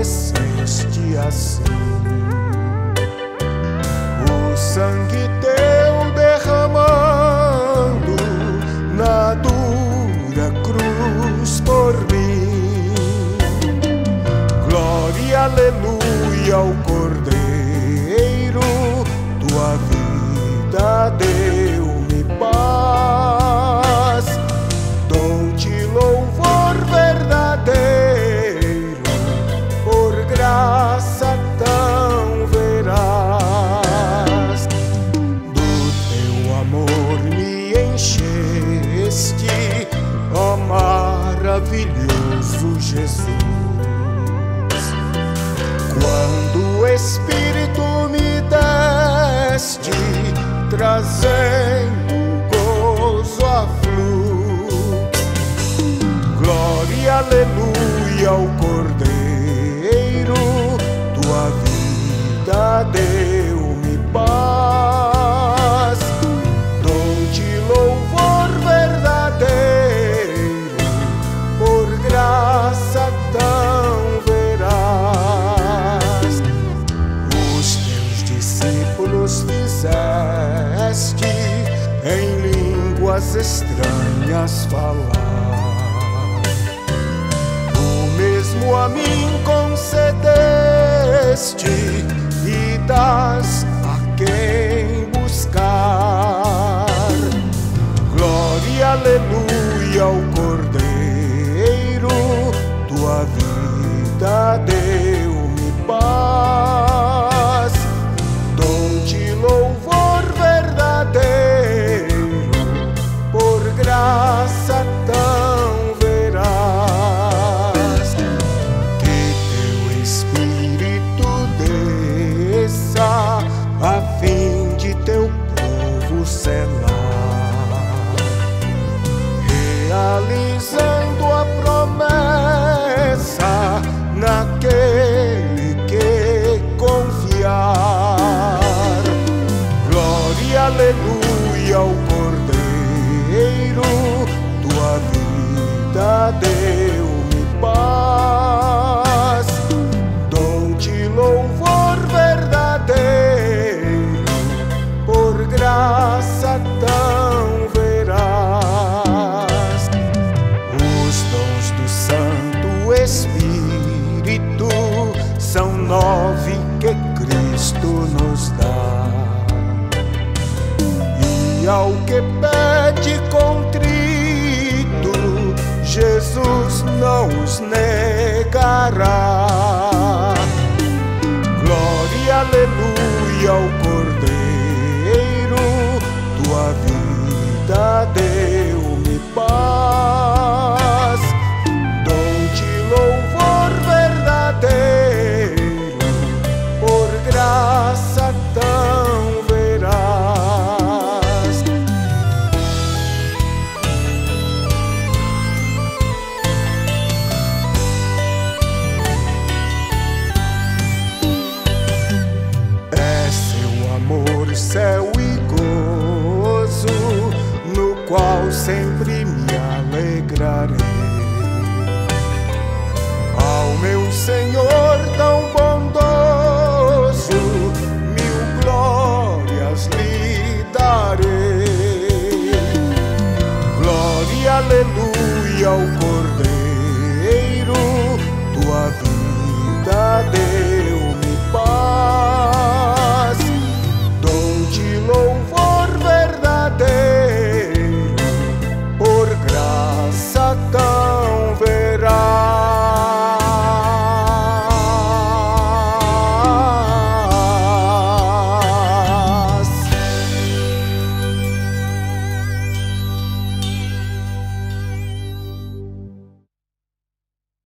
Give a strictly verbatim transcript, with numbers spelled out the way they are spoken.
padeceste assim. O sangue teu derramando na dura cruz por mim. Glória, aleluia ao Cordeiro, tua vida deu-me paz. Dou-te louvor verdadeiro, por graça tão veraz. Do teu amor me encheste, ó maravilhoso Jesus. Quando o Espírito me deste, trazendo gozo a flux. Glória, aleluia ao Cordeiro, tua vida deu-me paz. Dou-te louvor verdadeiro, por graça tão veraz. Os teus discípulos fizeste em línguas estranhas falar. Tu mesmo a mim concedeste e das a quem buscar. Glória, aleluia ao Cordeiro, tua vida deu-me paz. Dou-te louvor verdadeiro, por graça tão veraz. Que teu Espírito desça, a fim de teu povo selar, realizando a promessa naquele que confiar. Glória, aleluia ao Cordeiro, tua vida deu-me paz. Dou-te louvor verdadeiro, por graça tão veraz. Os dons do Santo Espírito são nove que Cristo nos dá, e ao que pede contrito, Jesus não os negará. Glória, aleluia ao Cordeiro, tua vida deu-me paz. Dou-te louvor verdadeiro, por graça tão veraz. É seu amor, céu e gozo, no qual sempre me alegrarei. Ao meu Senhor tão bondoso, mil glórias lhe darei. Glória, aleluia ao Cordeiro, tua vida deu-me paz. Dou-te louvor